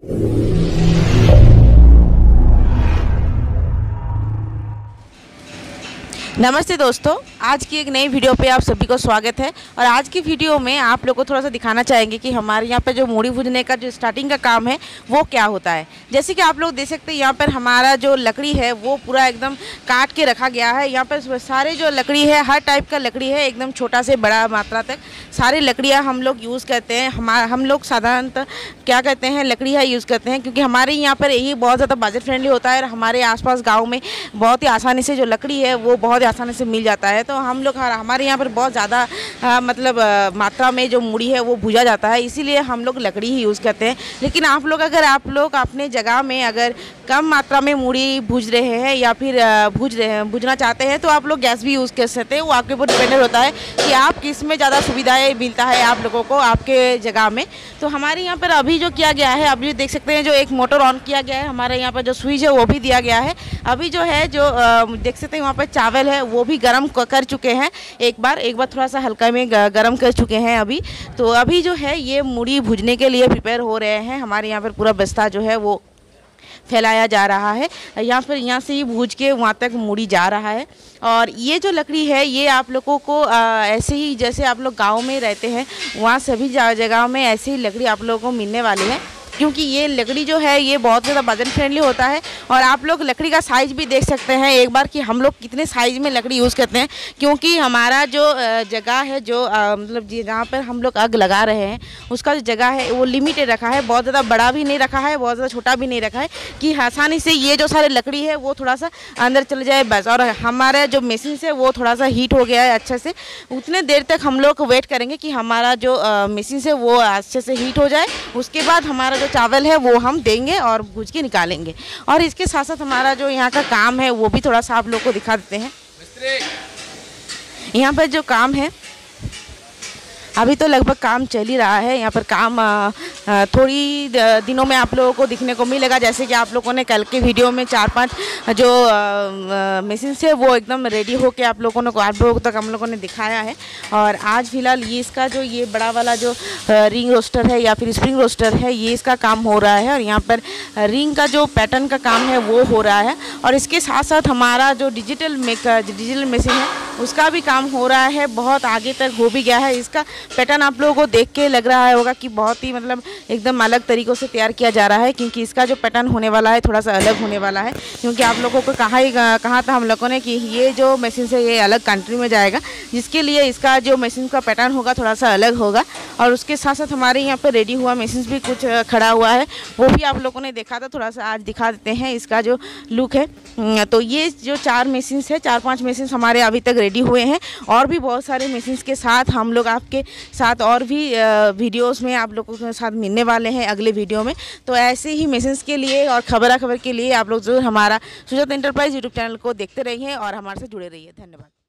नमस्ते दोस्तों, आज की एक नई वीडियो पे आप सभी को स्वागत है। और आज की वीडियो में आप लोग को थोड़ा सा दिखाना चाहेंगे कि हमारे यहाँ पे जो मूढ़ी भूनने का जो स्टार्टिंग का काम है वो क्या होता है। जैसे कि आप लोग देख सकते हैं यहाँ पर हमारा जो लकड़ी है वो पूरा एकदम काट के रखा गया है। यहाँ पर सारे जो लकड़ी है हर टाइप का लकड़ी है, एकदम छोटा से बड़ा मात्रा तक सारी लकड़ियाँ हम लोग यूज़ करते हैं। हम लोग साधारणतः क्या कहते हैं, लकड़ियाँ यूज़ करते हैं, क्योंकि हमारे यहाँ पर यही बहुत ज़्यादा बजट फ्रेंडली होता है। और हमारे आसपास गाँव में बहुत ही आसानी से जो लकड़ी है वो बहुत आसानी से मिल जाता है। तो हम लोग हमारे यहाँ पर बहुत ज़्यादा मात्रा में जो मूढ़ी है वो भूजा जाता है, इसीलिए हम लोग लकड़ी ही यूज़ करते हैं। लेकिन आप लोग अपने जगह में अगर कम मात्रा में मूढ़ी भूज रहे हैं या फिर भूजना चाहते हैं तो आप लोग गैस भी यूज़ कर सकते हैं। वो आपके ऊपर डिपेंडेंट होता है कि आप किस में ज़्यादा सुविधाएँ मिलता है आप लोगों को आपके जगह में। तो हमारे यहाँ पर अभी जो किया गया है, अभी देख सकते हैं जो एक मोटर ऑन किया गया है, हमारे यहाँ पर जो स्विच है वो भी दिया गया है। अभी जो है जो देख सकते हैं वहाँ पर चावल है वो भी गर्म कर चुके हैं। एक बार थोड़ा सा हल्का में गर्म कर चुके हैं अभी। तो अभी जो है ये मूढ़ी भूजने के लिए प्रिपेयर हो रहे हैं। हमारे यहाँ पर पूरा बस्ता जो है वो फैलाया जा रहा है। यहाँ से ही भूज के वहाँ तक मूढ़ी जा रहा है। और ये जो लकड़ी है ये आप लोगों को ऐसे ही जैसे आप लोग गांव में रहते हैं वहाँ सभी जगह में ऐसे ही लकड़ी आप लोगों को मिलने वाली है, क्योंकि ये लकड़ी जो है ये बहुत ज़्यादा बजट फ्रेंडली होता है। और आप लोग लकड़ी का साइज़ भी देख सकते हैं एक बार कि हम लोग कितने साइज़ में लकड़ी यूज़ करते हैं। क्योंकि हमारा जो जगह है जो मतलब जहाँ पर हम लोग आग लगा रहे हैं उसका जो जगह है वो लिमिटेड रखा है, बहुत ज़्यादा बड़ा भी नहीं रखा है, बहुत ज़्यादा छोटा भी नहीं रखा है कि आसानी से ये जो सारे लकड़ी है वो थोड़ा सा अंदर चले जाए बस। और हमारा जो मशीन से वो थोड़ा सा हीट हो गया है अच्छे से, उतने देर तक हम लोग वेट करेंगे कि हमारा जो मशीन से वो अच्छे से हीट हो जाए। उसके बाद हमारा चावल है वो हम देंगे और भूज के निकालेंगे। और इसके साथ साथ हमारा जो यहाँ का काम है वो भी थोड़ा सा आप लोग को दिखा देते हैं। यहाँ पर जो काम है अभी तो लगभग काम चल ही रहा है। यहाँ पर काम थोड़ी दिनों में आप लोगों को दिखने को मिलेगा। जैसे कि आप लोगों ने कल के वीडियो में 4-5 जो मशीन से वो एकदम रेडी होके आप लोगों तक हम लोगों ने दिखाया है। और आज फिलहाल ये इसका जो ये बड़ा वाला जो रिंग रोस्टर है या फिर स्प्रिंग रोस्टर है ये इसका काम हो रहा है। और यहाँ पर रिंग का जो पैटर्न का काम है वो हो रहा है। और इसके साथ साथ हमारा जो डिजिटल मशीन है उसका भी काम हो रहा है, बहुत आगे तक हो भी गया है। इसका पैटर्न आप लोगों को देख के लग रहा होगा कि बहुत ही एकदम अलग तरीक़ों से तैयार किया जा रहा है, क्योंकि इसका जो पैटर्न होने वाला है थोड़ा सा अलग होने वाला है। क्योंकि आप लोगों को कहा था हम लोगों ने कि ये जो मशीन से ये अलग कंट्री में जाएगा, जिसके लिए इसका जो मशीन का पैटर्न होगा थोड़ा सा अलग होगा। और उसके साथ साथ हमारे यहाँ पर रेडी हुआ मशीन भी कुछ खड़ा हुआ है, वो भी आप लोगों ने देखा था, थोड़ा सा आज दिखा देते हैं इसका जो लुक है। तो ये जो 4 मशीन है, 4-5 मशीन हमारे अभी तक रेडी हुए हैं। और भी बहुत सारे मशीन्स के साथ हम लोग आपके साथ और भी वीडियोस में आप लोगों के साथ मिलने वाले हैं अगले वीडियो में। तो ऐसे ही मशीन्स के लिए और खबर के लिए आप लोग जरूर हमारा सुजाता एंटरप्राइज यूट्यूब चैनल को देखते रहिए और हमारे से जुड़े रहिए। धन्यवाद।